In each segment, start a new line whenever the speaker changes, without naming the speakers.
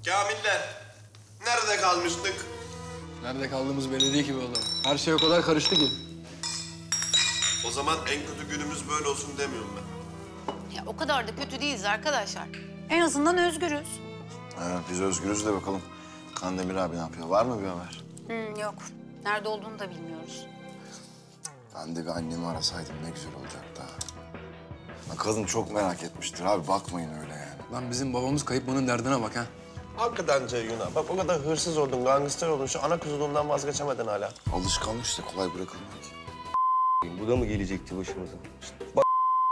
Kamiller, nerede kalmıştık?
Nerede kaldığımız belli değil ki be oğlum. Her şey o kadar karıştı ki.
O zaman en kötü günümüz böyle olsun demiyorum ben.
Ya o kadar da kötü değiliz arkadaşlar. En azından özgürüz.
Ha, biz özgürüz de bakalım. Kandemir abi ne yapıyor? Var mı bir haber?
Yok. Nerede olduğunu da bilmiyoruz.
Ben de bir annemi arasaydım ne güzel olacaktı ha. Ya kadın çok merak etmiştir abi. Bakmayın öyle yani.
Lan bizim babamız kayıp, bunun derdine bak ha.
Hakikaten Ceyhun abi. Bak o kadar hırsız oldun, gangster oldun. Şu ana kuzuluğundan vazgeçemedin hala.
Alışkanlık işte. Kolay bırakılmıyor ki.
Bu da mı gelecekti başımıza? İşte bak.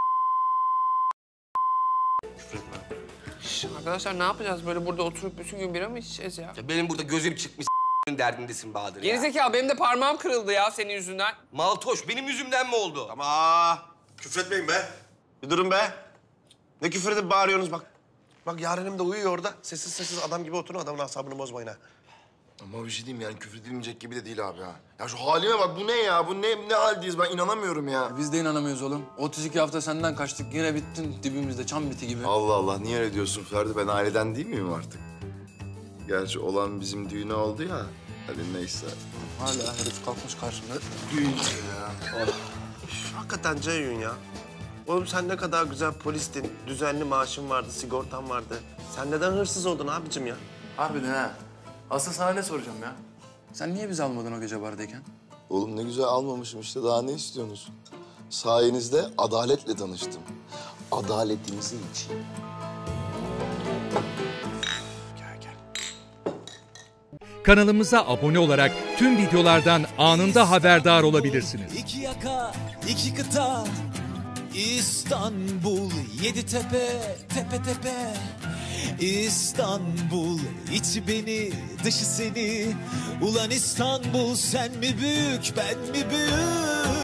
Arkadaşlar ne yapacağız? Böyle burada oturup bütün gün bira mı içeceğiz ya?
Ya benim burada gözüm çıkmış derdindesin Bahadır ya.
Gerizekalı benim de parmağım kırıldı ya senin yüzünden.
Maltoş benim yüzümden mi oldu?
Ama küfretmeyin be. Bir durun be. Ne küfür edip bağırıyorsunuz bak. Bak Yarenim de uyuyor orada. Sessiz sessiz adam gibi oturun. Adamın asabını bozmayın ha.
Ama bir şey diyeyim yani küfür edilmeyecek gibi de değil abi ha. Ya şu halime bak bu ne ya? Bu ne haldeyiz ben inanamıyorum ya.
Biz de inanamıyoruz oğlum. 32 hafta senden kaçtık. Yine bittin dibimizde çam biti gibi.
Allah Allah niye öyle diyorsun Ferdi? Ben aileden değil miyim artık? Gerçi olan bizim düğüne oldu ya. Hadi neyse.
Hala herif kalkmış karşımda.
Düğün ya.
Hakikaten Ceyhun ya. Oğlum sen ne kadar güzel polistin. Düzenli maaşın vardı, sigortan vardı. Sen neden hırsız oldun abicim ya?
Harbiden ha. Asıl sana ne soracağım ya? Sen niye bizi almadın o gece bardayken?
Oğlum ne güzel almamışım işte. Daha ne istiyorsunuz? Sayenizde adaletle tanıştım. Adaletinizin için.
Kanalımıza abone olarak tüm videolardan anında haberdar olabilirsiniz.
İki yaka, iki kıta, İstanbul, yedi tepe, tepe tepe. İstanbul, içi beni, dışı seni. Ulan İstanbul, sen mi büyük, ben mi büyük?